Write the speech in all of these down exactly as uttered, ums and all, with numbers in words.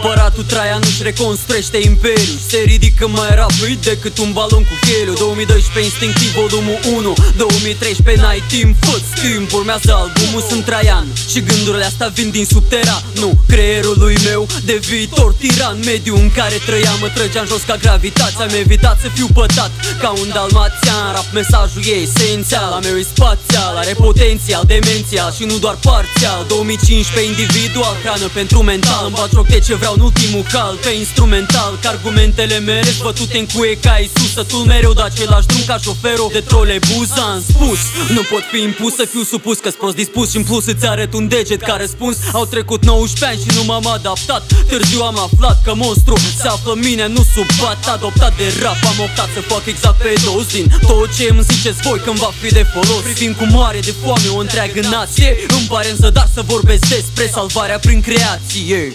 Împăratul Traian își reconstruiește imperiul și se ridică mai rapid decât un balon cu heliu. două mii doisprezece instinctiv volumul unu, două mii treisprezece n-ai timp, fă-ți timp. Urmează albumul, sunt Traian și gândurile astea vin din subteran. Nu, creierul lui meu de viitor tiran. Mediul în care trăiam mă trăgeam jos ca gravitația. Am evitat să fiu pătat ca un dalmațian. Rap mesajul e esențial, a meu e spațial, are potențial demențial și nu doar parțial. două mii cincisprezece individual, hrană pentru mental. Îmi bat joc de ce vreau în ultimul cal pe instrumental, că argumentele mele bătute în cuie ca Iisus. Sătul mereu de același drum ca șoferul de trolebuz. Am spus, nu pot fi impus să fiu supus, că-s prost dispus și în plus îți arăt un deget ca răspuns. Au trecut nouăsprezece ani și nu m-am adaptat. Târziu am aflat că monstru se află în mine, nu sub pat. Adoptat de rap, am optat să fac exact pe dos din tot ce îmi ziceți voi când va fi de folos. Privind cu mare de foame o întreagă nație, îmi pare în zadar să vorbesc despre salvarea prin creație.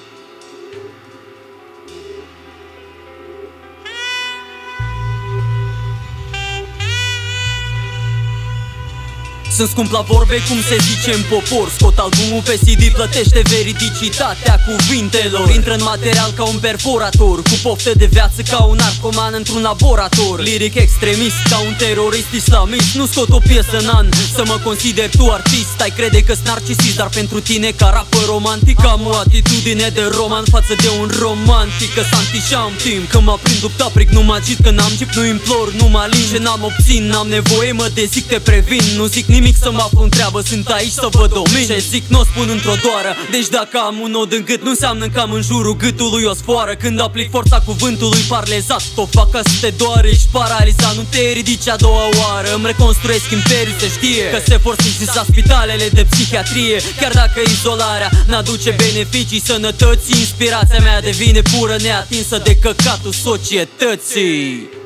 Sunt scump la vorbe, cum se zice în popor. Scot albumul pe C D, plătește veridicitatea cuvintelor. Intră în material ca un perforator, cu poftă de viață ca un narcoman într-un laborator. Liric extremist ca un terorist islamist. Nu scot o piesă în an să mă consider tu artist. Ai crede că-s narcisist, dar pentru tine ca rapă romantic am o atitudine de roman față de un romantic. Că s-anti și-am timp, când mă prind dupta pric, nu mă agit, că n-am chip, nu implor, nu mă alin. Ce n-am obțin, n-am nevoie, mă dezic, te previn. Nu zic nimic să mă aflu în treabă, sunt aici să vă domin. Ce zic n-o spun într-o doară, deci dacă am un nod în gât, nu înseamnă că am în jurul gâtului o sfoară. Când aplic forța cuvântului parlezat, o fac ca să te doare, ești paralizat, nu te ridici a doua oară. Îmi reconstruiesc imperiul, se știe că se forțește la spitalele de psihiatrie. Chiar dacă izolarea n-aduce beneficii sănătății, inspirația mea devine pură, neatinsă de căcatul societății.